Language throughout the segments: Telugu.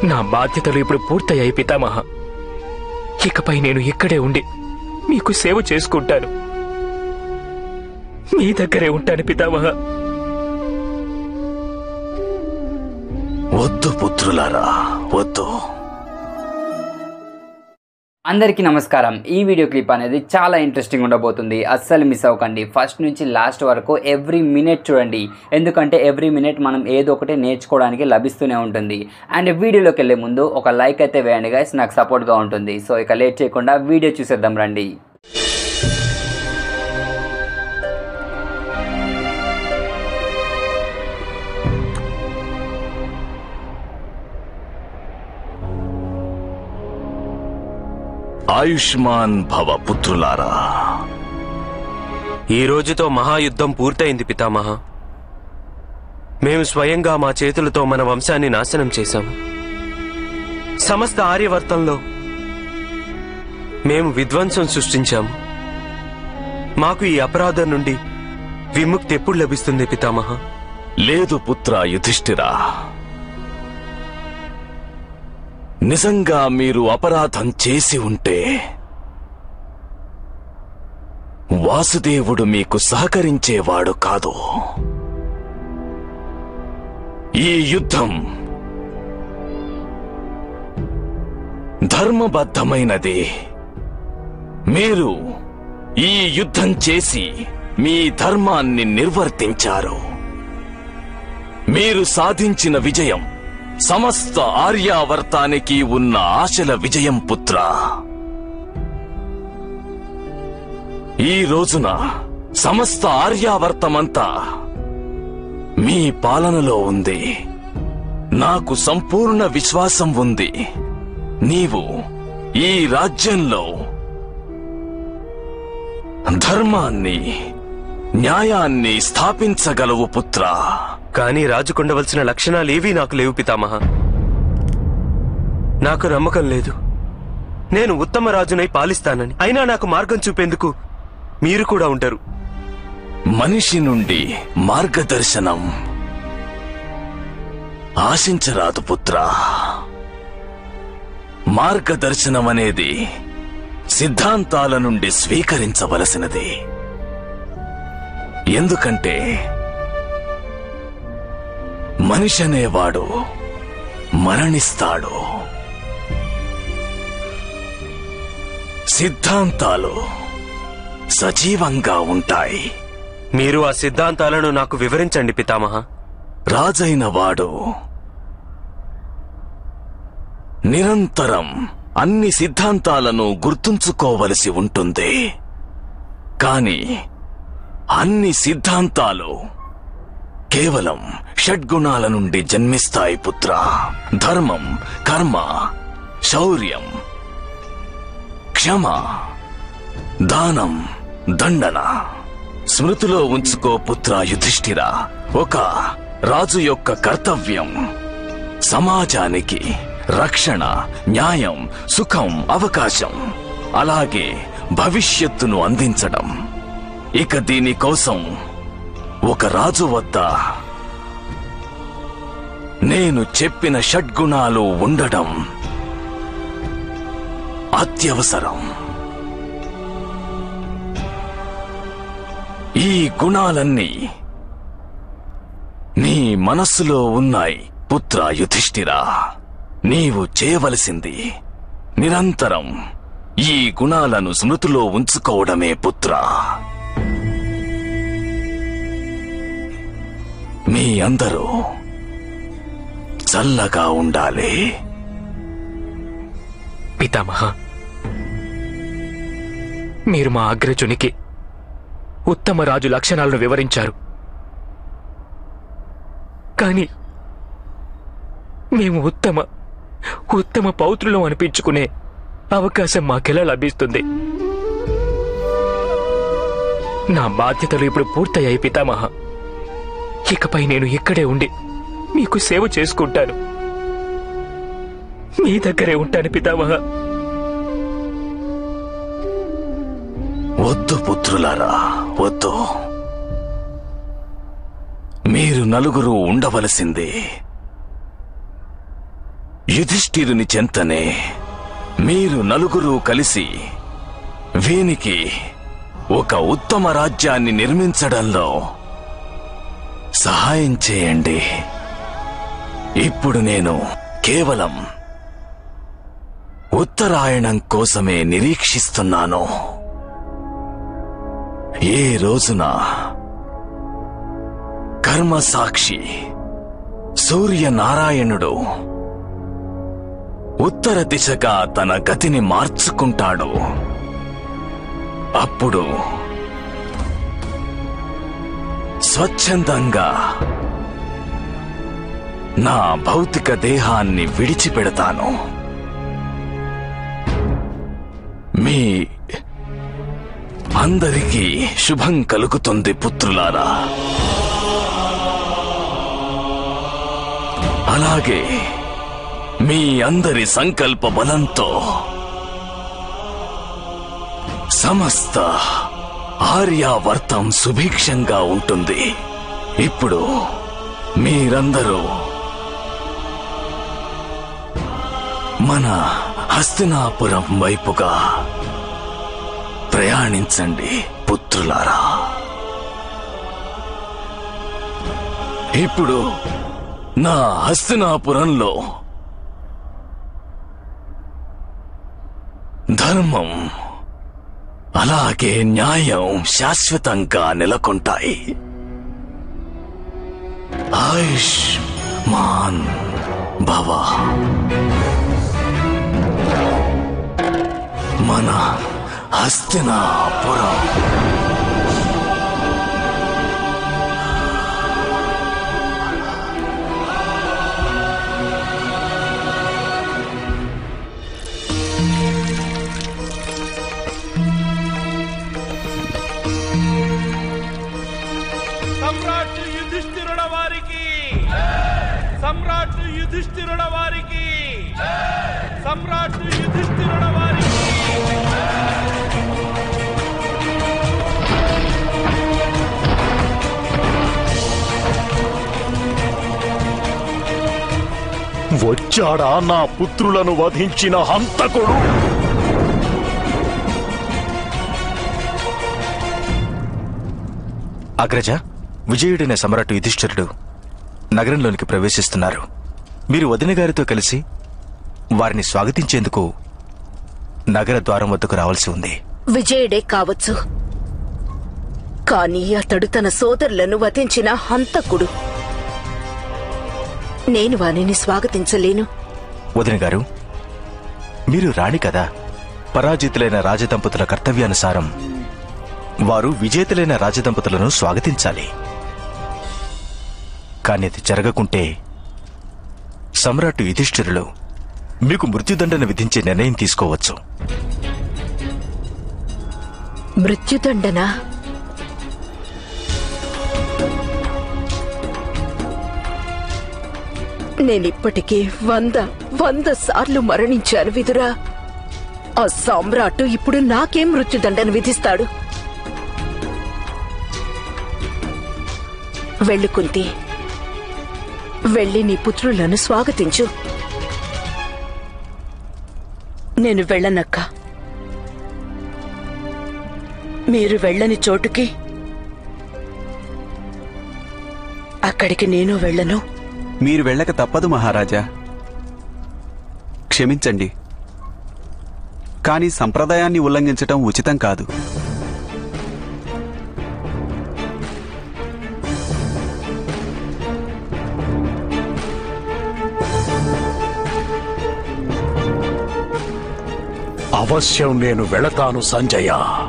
నా బాధ్యతలు ఇప్పుడు పూర్తయ్యాయి పితామహ. ఇకపై నేను ఇక్కడే ఉండి మీకు సేవ చేసుకుంటాను. మీ దగ్గరే ఉంటాను పితామహ. వద్దు పుత్రులారా, వద్దు. అందరికీ నమస్కారం. ఈ వీడియో క్లిప్ అనేది చాలా ఇంట్రెస్టింగ్ ఉండబోతుంది. అస్సలు మిస్ అవ్వకండి. ఫస్ట్ నుంచి లాస్ట్ వరకు ఎవ్రీ మినిట్ చూడండి. ఎందుకంటే ఎవ్రీ మినిట్ మనం ఏదో ఒకటి నేర్చుకోవడానికి లభిస్తూనే ఉంటుంది. అండ్ వీడియోలోకి వెళ్ళే ముందు ఒక లైక్ అయితే వేయండి గైస్, నాకు సపోర్ట్గా ఉంటుంది. సో ఇక లేట్ చేయకుండా వీడియో చూసేద్దాం రండి. ఆయుష్మాన్ భవ పుత్రులారా. ఈ రోజుతో మహాయుద్ధం పూర్తయింది పితామహ. మేము స్వయంగా మా చేతులతో మన వంశాన్ని నాశనం చేశాము. సమస్త ఆర్యవర్తంలో మేము విధ్వంసం సృష్టించాము. మాకు ఈ అపరాధం నుండి విముక్తి ఎప్పుడు లభిస్తుంది పితామహ? లేదు పుత్ర యుధిష్ఠిరా, నిజంగా మీరు అపరాధం చేసి ఉంటే వాసుదేవుడు మీకు సహకరించేవాడు కాదు. ఈ యుద్ధం ధర్మబద్ధమైనది. మీరు ఈ యుద్ధం చేసి మీ ధర్మాన్ని నిర్వర్తించారు. మీరు సాధించిన విజయం సమస్త ఆర్యావర్తానికి ఉన్న ఆశల విజయం పుత్ర. ఈ రోజున సమస్త ఆర్యావర్తమంతా మీ పాలనలో ఉంది. నాకు సంపూర్ణ విశ్వాసం ఉంది. నీవు ఈ రాజ్యంలో ధర్మాన్ని, న్యాయాన్ని స్థాపించగలవు పుత్ర. కానీ రాజుకుండవలసిన లక్షణాలేవీ నాకు లేవు పితామహ. నాకు నమ్మకం లేదు నేను ఉత్తమ రాజునై పాలిస్తానని. అయినా నాకు మార్గం చూపేందుకు మీరు కూడా ఉంటారు. మనిషి నుండి మార్గదర్శనం ఆశించరాదు పుత్ర. మార్గదర్శనం అనేది సిద్ధాంతాల నుండి స్వీకరించవలసినది. ఎందుకంటే మనిషి అనేవాడు మరణిస్తాడు. సిద్ధాంతాలు సజీవంగా ఉంటాయి. మీరు ఆ సిద్ధాంతాలను నాకు వివరించండి పితామహ. రాజైన వాడు నిరంతరం అన్ని సిద్ధాంతాలను గుర్తుంచుకోవలసి ఉంటుంది. కాని అన్ని సిద్ధాంతాలు కేవలం షడ్గుణాల నుండి జన్మిస్తాయి పుత్ర. ధర్మం, కర్మ, శౌర్యం, క్షమ, దానం, దండన. స్మృతిలో ఉంచుకో పుత్ర యుధిష్ఠిరా, ఒక రాజు యొక్క కర్తవ్యం సమాజానికి రక్షణ, న్యాయం, సుఖం, అవకాశం, అలాగే భవిష్యత్తును అందించడం. ఇక దీనికోసం ఒక రాజు వద్ద నేను చెప్పిన షడ్గుణాలు ఉండడం అత్యవసరం. ఈ గుణాలన్నీ నీ మనస్సులో ఉన్నాయి పుత్ర యుధిష్ఠిరా. నీవు చేయవలసింది నిరంతరం ఈ గుణాలను స్మృతిలో ఉంచుకోవడమే పుత్ర. మీ అందరూ చల్లగా ఉండాలి. పితామహ, మీరు మా అగ్రజునికి ఉత్తమ రాజు లక్షణాలను వివరించారు. కానీ మేము ఉత్తమ పౌత్రులం అనిపించుకునే అవకాశం మాకెలా లభిస్తుంది? నా బాధ్యతలు ఇప్పుడు పూర్తయ్యాయి పితామహ. ఇకపై నేను ఇక్కడే ఉండి మీకు సేవ చేసుకుంటాను. మీ దగ్గరే ఉంటాను పితామహ. వద్దు పుత్రులారా, వద్దు. మీరు నలుగురు ఉండవలసిందే. యుధిష్ఠిరుని చెంతనే మీరు నలుగురు కలిసి వీనికి ఒక ఉత్తమ రాజ్యాన్ని నిర్మించడంలో సహాయం చేయండి. ఇప్పుడు నేను కేవలం ఉత్తరాయణం కోసమే నిరీక్షిస్తున్నాను. ఏ రోజున కర్మసాక్షి సూర్యనారాయణుడు ఉత్తర దిశగా తన గతిని మార్చుకుంటాడు, అప్పుడు స్వచ్ఛందంగా నా భౌతిక దేహాన్ని విడిచిపెడతాను. మీ అందరికీ శుభం కలుగుతుంది పుత్రులారా. అలాగే మీ అందరి సంకల్ప బలంతో సమస్త ఆర్యావర్తం సుభిక్షంగా ఉంటుంది. ఇప్పుడు మీరందరూ మన హస్తినాపురం వైపుగా ప్రయాణించండి పుత్రులారా. ఇప్పుడు నా హస్తినాపురంలో ధర్మం అలాగే న్యాయం శాశ్వతంగా నెలకొంటాయి. ఆయుష్మాన్ భవ. మన హస్తినాపురం. సమ్రాట్ యుధిష్ఠిరుల వారికి, సమ్రాట్ యుధిష్ఠిరుల వారికి. వచ్చాడా నా పుత్రులను వధించిన హంతకుడు? అగ్రజ, విజయుడైన సమ్రాట్ యుధిష్ఠిరుడు నగరంలోనికి ప్రవేశిస్తున్నారు. మీరు వదిన గారితో కలిసి వారిని స్వాగతించేందుకు నగర ద్వారం వద్దకు రావాల్సి ఉంది. విజయుడే కావచ్చు, కానీ అతడు తన సోదరులను వధించిన హంతకుడు. నేను వారిని స్వాగతించలేను. వదిన గారు, మీరు రాణి కదా. పరాజితులైన రాజదంపతుల కర్తవ్యానుసారం వారు విజేతలైన రాజదంపతులను స్వాగతించాలి. కానీ అది జరగకుంటే సమ్రాట్ యుధిష్ఠిరులు మీకు మృత్యుదండన విధించే నిర్ణయం తీసుకోవచ్చు. మృత్యుదండన? నేనిప్పటికీ 100 సార్లు మరణించాను విదురా. ఆ సామ్రాట్ ఇప్పుడు నాకేం మృత్యుదండన విధిస్తాడు? వెళ్ళు కుంతి, వెళ్ళి నీ పుత్రులను స్వాగతించు. నేను వెళ్ళనక్క. మీరు వెళ్ళని చోటుకి అక్కడికి నేను వెళ్ళను. మీరు వెళ్ళక తప్పదు మహారాజా. క్షమించండి, కానీ సంప్రదాయాన్ని ఉల్లంఘించటం ఉచితం కాదు. అవశ్యం నేను వెళతాను సంజయ.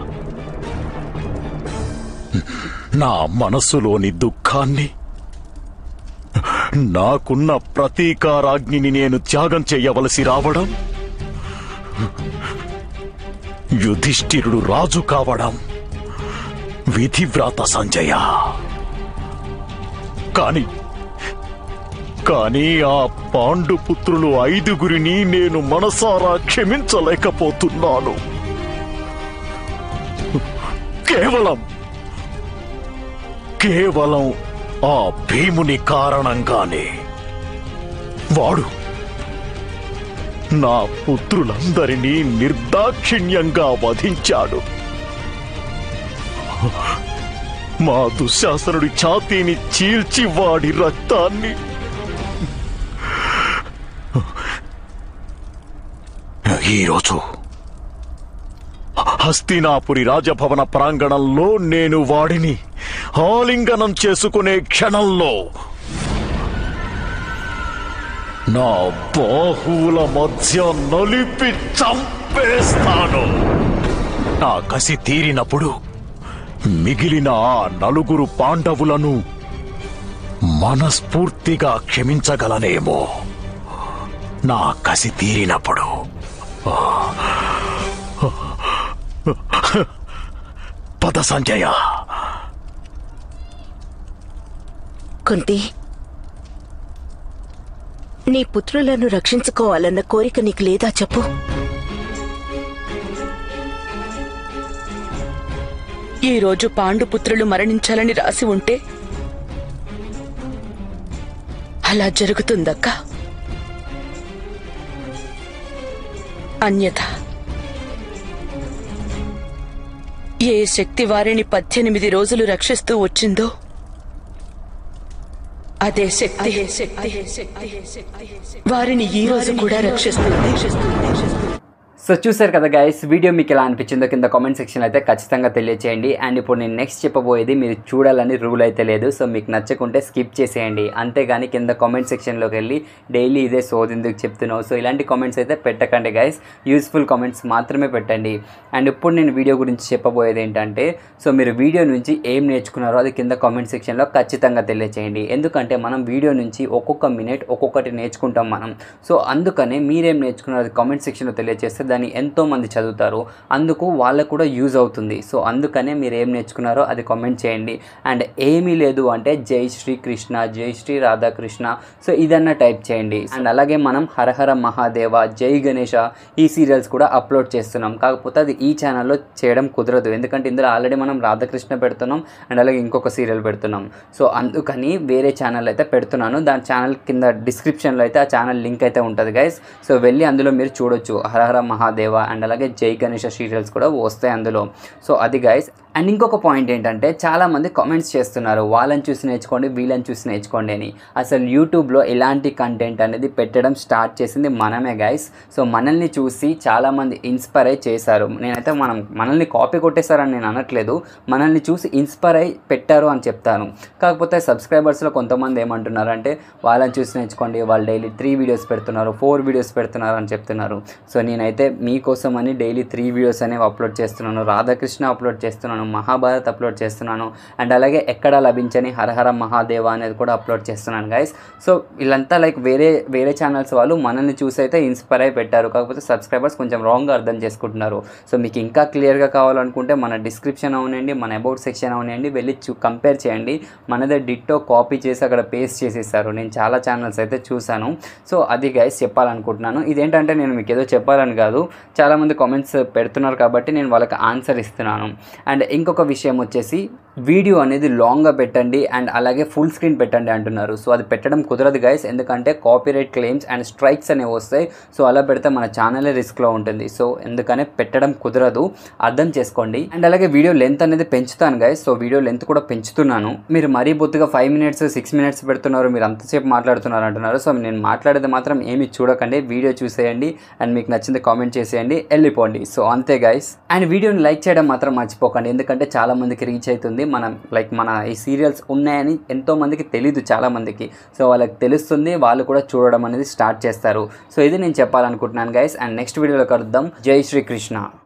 నా మనసులోని దుఃఖాన్ని, నాకున్న ప్రతీకారాగ్నిని నేను త్యాగం చేయవలసి రావడం, యుధిష్ఠిరుడు రాజు కావడం విధివ్రాత సంజయ. కానీ ఆ పాండుపుత్రులు 5గురిని నేను మనసారా క్షమించలేకపోతున్నాను. కేవలం ఆ భీముని కారణంగానే. నా పుత్రులందరినీ నిర్దాక్షిణ్యంగా వధించాడు. మా దుశ్శాసనుడి ఛాతీని చీల్చి వాడి రక్తాన్ని ఈరోజు హస్తినాపురి రాజభవన ప్రాంగణంలో నేను వాడిని ఆలింగనం చేసుకునే క్షణంలో నా బాహువుల మధ్య నలిపి చంపేస్తాను. నా కసి తీరినప్పుడు మిగిలిన ఆ 4 పాండవులను మనస్ఫూర్తిగా క్షమించగలనేమో. నా కసి తీరినప్పుడు పద సంజయ. కుంతి, నీ పుత్రులను రక్షించుకోవాలన్న కోరిక నీకు లేదా చెప్పు. ఈరోజు పాండుపుత్రులు మరణించాలని రాసి ఉంటే అలా జరుగుతుందక్క. అన్యథా ఏ శక్తి వారిని 18 రోజులు రక్షిస్తూ వచ్చిందో అదే శక్తి వారిని ఈ రోజు కూడా రక్షిస్తుంది. సో చూసారు కదా గైస్, వీడియో మీకు ఎలా అనిపించిందో కింద కామెంట్ సెక్షన్లో అయితే ఖచ్చితంగా తెలియచేయండి. అండ్ ఇప్పుడు నేను నెక్స్ట్ చెప్పబోయేది మీరు చూడాలని రూల్ అయితే లేదు. సో మీకు నచ్చకుంటే స్కిప్ చేసేయండి. అంతేగాని కింద కామెంట్ సెక్షన్లోకి వెళ్ళి డైలీ ఇదే సోదెందుకు చెప్తున్నావు, సో ఇలాంటి కామెంట్స్ అయితే పెట్టకండి గైస్. యూస్ఫుల్ కామెంట్స్ మాత్రమే పెట్టండి. అండ్ ఇప్పుడు నేను వీడియో గురించి చెప్పబోయేది ఏంటంటే, సో మీరు వీడియో నుంచి ఏం నేర్చుకున్నారో అది కింద కామెంట్ సెక్షన్లో ఖచ్చితంగా తెలియచేయండి. ఎందుకంటే మనం వీడియో నుంచి ఒక్కొక్క మినిట్ ఒక్కొక్కటి నేర్చుకుంటాం మనం. సో అందుకనే మీరేం నేర్చుకున్నారో అది కామెంట్ సెక్షన్లో తెలియజేస్తే దాన్ని ఎంతోమంది చదువుతారు, అందుకు వాళ్ళకు కూడా యూజ్ అవుతుంది. సో అందుకనే మీరు ఏం నేర్చుకున్నారో అది కామెంట్ చేయండి. అండ్ ఏమీ లేదు అంటే జై శ్రీ కృష్ణ, జై శ్రీ రాధాకృష్ణ, సో ఇదన్నా టైప్ చేయండి. అండ్ అలాగే మనం హరహర మహాదేవ, జై గణేష ఈ సీరియల్స్ కూడా అప్లోడ్ చేస్తున్నాం. కాకపోతే అది ఈ ఛానల్లో చేయడం కుదరదు, ఎందుకంటే ఇందులో ఆల్రెడీ మనం రాధాకృష్ణ పెడుతున్నాం అండ్ అలాగే ఇంకొక సీరియల్ పెడుతున్నాం. సో అందుకని వేరే ఛానల్ అయితే పెడుతున్నాను. దాని ఛానల్ కింద డిస్క్రిప్షన్లో అయితే ఆ ఛానల్ లింక్ అయితే ఉంటుంది గైస్. సో వెళ్ళి అందులో మీరు చూడొచ్చు. హరహర మహాదేవ అండ్ అలాగే జై గణేష సీరియల్స్ కూడా వస్తాయి అందులో. సో అది గైస్. అండ్ ఇంకొక పాయింట్ ఏంటంటే, చాలామంది కామెంట్స్ చేస్తున్నారు వాళ్ళని చూసి నేర్చుకోండి, వీళ్ళని చూసి నేర్చుకోండి అని. అసలు యూట్యూబ్లో ఇలాంటి కంటెంట్ అనేది పెట్టడం స్టార్ట్ చేసింది మనమే గైస్. సో మనల్ని చూసి చాలామంది ఇన్స్పైర్ అయి చేశారు. నేనైతే మనల్ని కాపీ కొట్టేశారని నేను అనట్లేదు, మనల్ని చూసి ఇన్స్పైర్ అయి పెట్టారు అని చెప్తాను. కాకపోతే సబ్స్క్రైబర్స్లో కొంతమంది ఏమంటున్నారంటే, వాళ్ళని చూసి నేర్చుకోండి, వాళ్ళు డైలీ 3 వీడియోస్ పెడుతున్నారు, 4 వీడియోస్ పెడుతున్నారు అని చెప్తున్నారు. సో నేనైతే మీకోసం అని డైలీ 3 వీడియోస్ అనేవి అప్లోడ్ చేస్తున్నాను. రాధాకృష్ణ అప్లోడ్ చేస్తున్నాను, మహాభారత్ అప్లోడ్ చేస్తున్నాను, అండ్ అలాగే ఎక్కడ లభించని హరహర మహాదేవ అనేది కూడా అప్లోడ్ చేస్తున్నాను గైస్. సో వీళ్ళంతా లైక్ వేరే ఛానల్స్ వాళ్ళు మనల్ని చూసి అయితే ఇన్స్పైర్ అయి పెట్టారు. కాకపోతే సబ్స్క్రైబర్స్ కొంచెం రాంగ్గా అర్థం చేసుకుంటున్నారు. సో మీకు ఇంకా క్లియర్గా కావాలనుకుంటే మన డిస్క్రిప్షన్ అవునండి, మన అబౌట్ సెక్షన్ అవునండి, వెళ్ళి కంపేర్ చేయండి. మనదే డిట్టో కాపీ చేసి అక్కడ పేస్ట్ చేసేసారు. నేను చాలా ఛానల్స్ అయితే చూశాను. సో అది గైస్ చెప్పాలనుకుంటున్నాను. ఇదేంటంటే నేను మీకు ఏదో చెప్పాలని కాదు, చాలామంది కామెంట్స్ పెడుతున్నారు కాబట్టి నేను వాళ్ళకి ఆన్సర్ ఇస్తున్నాను. అండ్ ఇంకొక విషయం వచ్చేసి, వీడియో అనేది లాంగ్గా పెట్టండి అండ్ అలాగే ఫుల్ స్క్రీన్ పెట్టండి అంటున్నారు. సో అది పెట్టడం కుదరదు గైస్, ఎందుకంటే కాపీరైట్ క్లెయిమ్స్ అండ్ స్ట్రైక్స్ అనేవి వస్తాయి. సో అలా పెడితే మన ఛానలే రిస్క్లో ఉంటుంది. సో ఎందుకనే పెట్టడం కుదరదు, అర్థం చేసుకోండి. అండ్ అలాగే వీడియో లెంత్ అనేది పెంచుతాను గైస్. సో వీడియో లెంత్ కూడా పెంచుతున్నాను. మీరు మరీ బొత్తుగా 5 మినిట్స్ 6 మినిట్స్ పెడుతున్నారు, మీరు అంతసేపు మాట్లాడుతున్నారు అంటున్నారు. సో నేను మాట్లాడేది మాత్రం ఏమి చూడకండి, వీడియో చూసేయండి అండ్ మీకు నచ్చింది కామెంట్ చేసేయండి, వెళ్ళిపోండి. సో అంతే గైస్. అండ్ వీడియోని లైక్ చేయడం మాత్రం మర్చిపోకండి, ఎందుకంటే చాలా మందికి రీచ్ అవుతుంది. మన ఈ సీరియల్స్ ఉన్నాయని ఎంతో మందికి తెలీదు చాలా మందికి. సో వాళ్ళకి తెలుస్తుంది, వాళ్ళు కూడా చూడడం అనేది స్టార్ట్ చేస్తారు. సో ఇది నేను చెప్పాలనుకుంటున్నాను గైస్. అండ్ నెక్స్ట్ వీడియోలో కలుద్దాం. జై శ్రీకృష్ణ.